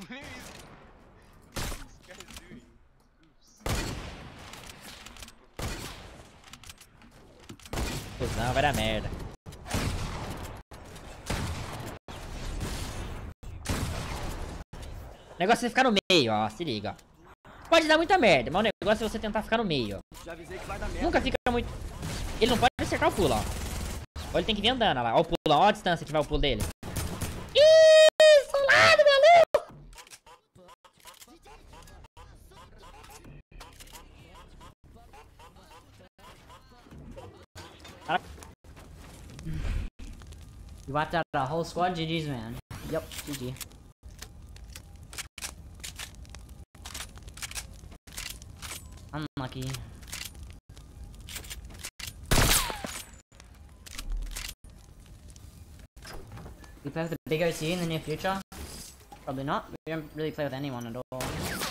What is this guy doing? Oops. Não, vai dar merda. O negócio é ficar no meio, ó. Se liga. Pode dar muita merda, mas o negócio é você tentar ficar no meio. Nunca fica muito... Ele não pode acertar o pulo, ó. Ou ele tem que vir andando, ó lá. Ó o pulo, ó a distância que vai o pulo dele. Ih, solado, maluco! You wiped out a whole squad? GG's, man. Yep, GG. Unlucky. We play with the big OC in the near future? Probably not. We don't really play with anyone at all.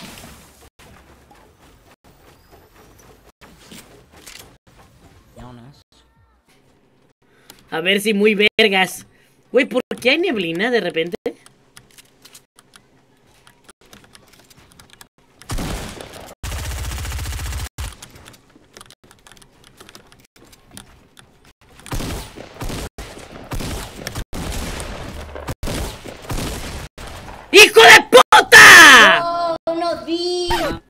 Be honest. A ver si muy vergas. Güey, ¿por qué hay neblina de repente? ¡Hijo de puta! ¡Oh, no vi!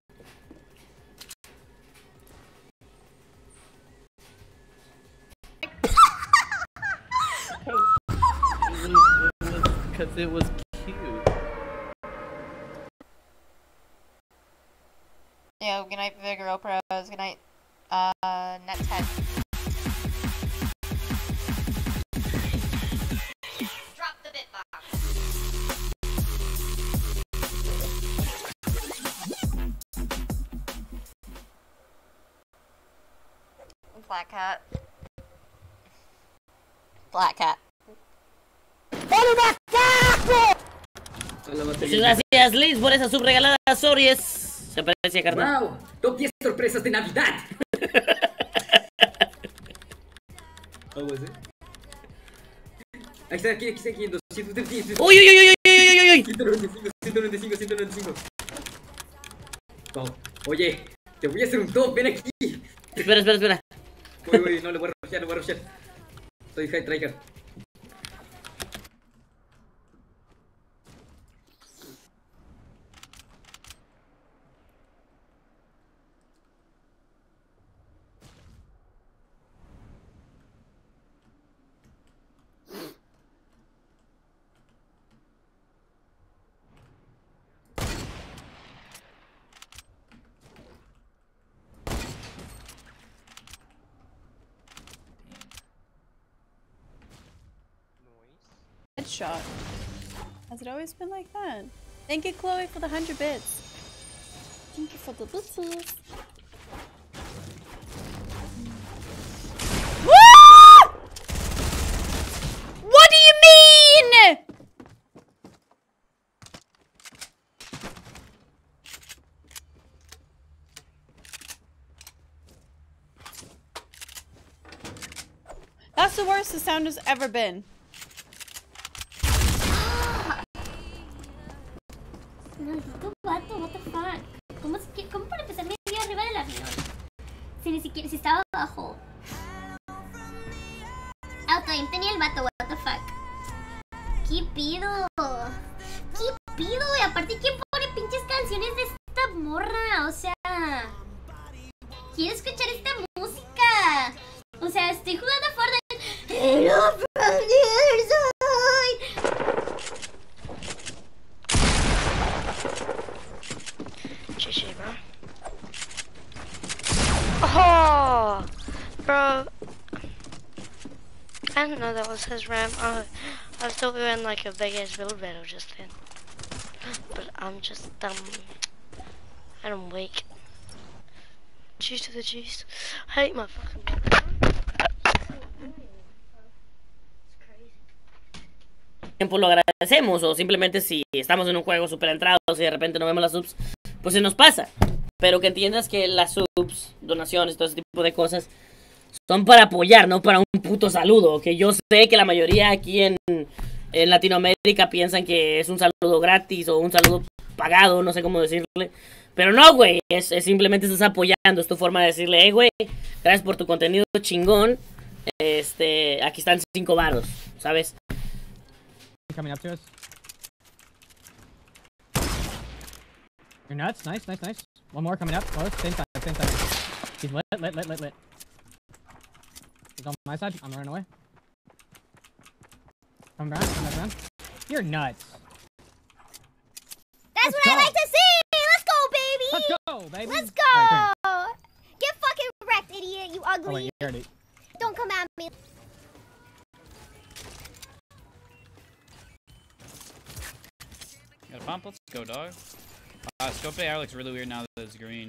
Because it was cute. Yo, good night, Vigoro Pros. Good night, Nethead. Drop the bitbox. Black cat. Black cat. Muchas gracias, Liz, por esa subregalada Sories. Se aprecia, carnal. Wow, top 10 sorpresas de Navidad. Algo así. Aquí está, aquí, 235. ¡Uy, uy, uy, uy, uy, uy, uy! 195. Vamos. Oye, te voy a hacer un top, ven aquí. Espera. Uy, no le voy a rushear. Soy high tryhard. Headshot. Has it always been like that? Thank you, Chloe, for the 100 bits. Thank you for the bits. What do you mean? That's the worst the sound has ever been. Maldito vato, what the fuck. ¿Cómo para empezar medio arriba del avión? Si ni siquiera, si estaba abajo. Autoim tenía el vato, what the fuck. ¿Qué pido? Y aparte, ¿quién pone pinches canciones de esta morra? O sea, quiero escuchar esta música. O sea, estoy jugando a Fortnite. Hello from the other side. GG, bro. Oh, bro. I didn't know that was his RAM. I was still doing like a big ass build battle just then. But I'm just, I'm weak. Cheese to the cheese. I hate my fucking. Tiempo lo agradecemos, o simplemente si estamos en un juego super entrados y de repente no vemos las subs, pues se nos pasa. Pero que entiendas que las subs, donaciones, todo ese tipo de cosas son para apoyar, no para un puto saludo. Que yo sé que la mayoría aquí en Latinoamérica piensan que es un saludo gratis o un saludo pagado, no sé cómo decirle. Pero no, güey, es simplemente estás apoyando, es tu forma de decirle, hey, güey, gracias por tu contenido chingón. Aquí están 5 varos, ¿sabes? Coming up to us. You're nuts. Nice, nice, nice. One more coming up. Close. Same side, same side. He's lit. He's on my side. I'm running away. Come around, come back around. You're nuts. That's what I like to see! Let's go, baby! Let's go, baby! Let's go! Alright, Get fucking wrecked, idiot, you ugly! oh, wait, you already... Don't come at me. Got a pump? Let's go, dog. Scope AR looks really weird now that it's green.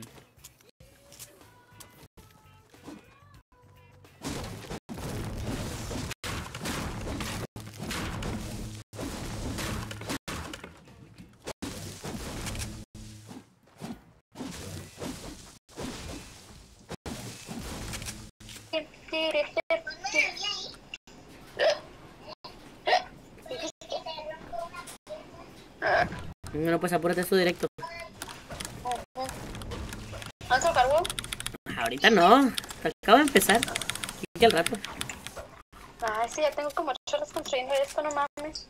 No, pues apúrate su directo. ¿Has cargo? Ahorita no. Acabo de empezar. Aquí al rato. Ay, sí, ya tengo como 8 horas construyendo esto, no mames.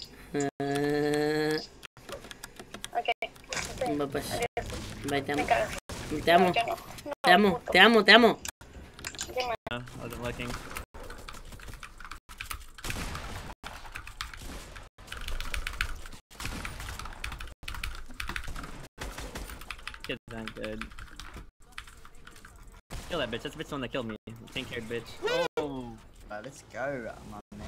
Ok. Va, pues. Bye, te amo. Me cagas. Te amo. Yo no. Te amo, te amo, te amo. Dime. I wasn't looking. Kids aren't good. Kill that bitch. That's the bitch the one that killed me. Pink-haired bitch. Oh, let's go, my man.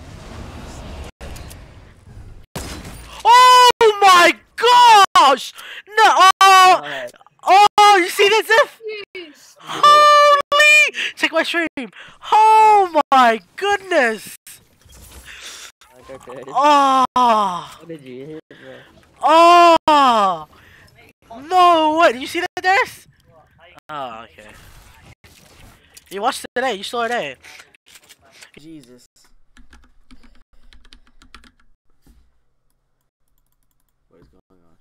Oh my gosh! No! Oh, oh, you see that, Zeph? Holy! Check my stream. Oh my goodness! Oh! What did you hit, bro? Oh! No way! Did you see that, Darius? Oh, okay. You watched it today. You saw it today. Jesus. What is going on?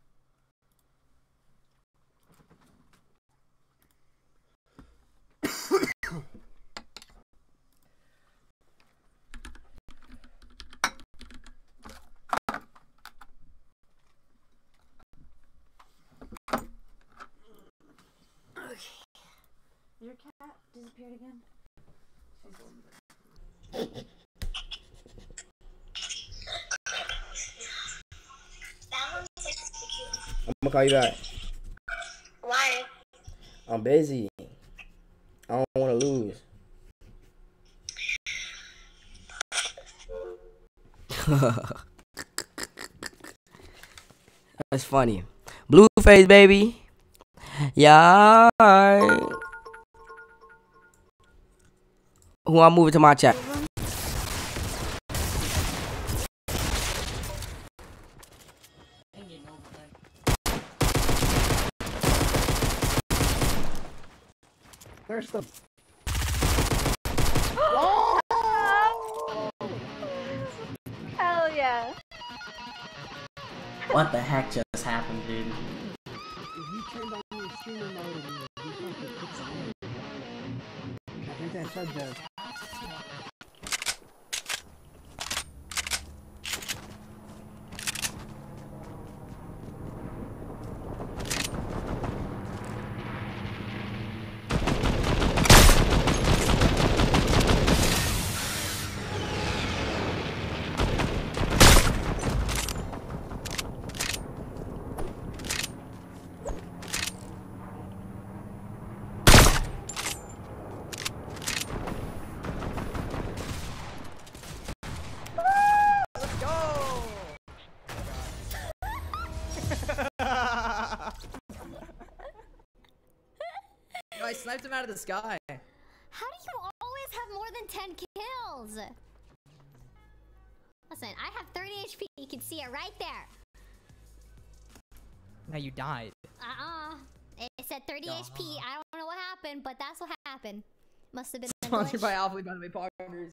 Your cat disappeared again? I'm gonna call you back. Why? I'm busy. I don't want to lose. That's funny. Blueface, baby. Yeah. Who I'm moving to my chat. First up. Hell yeah. What the heck just happened, dude? You turned on your streamer mode and you fucking pixelated. I think that said that. I sniped him out of the sky. How do you always have more than 10 kills? Listen, I have 30 HP. You can see it right there. Now you died. It said 30 HP. I don't know what happened, but that's what happened. Must have been Sponsored a glitch. by Alpha Economy Partners.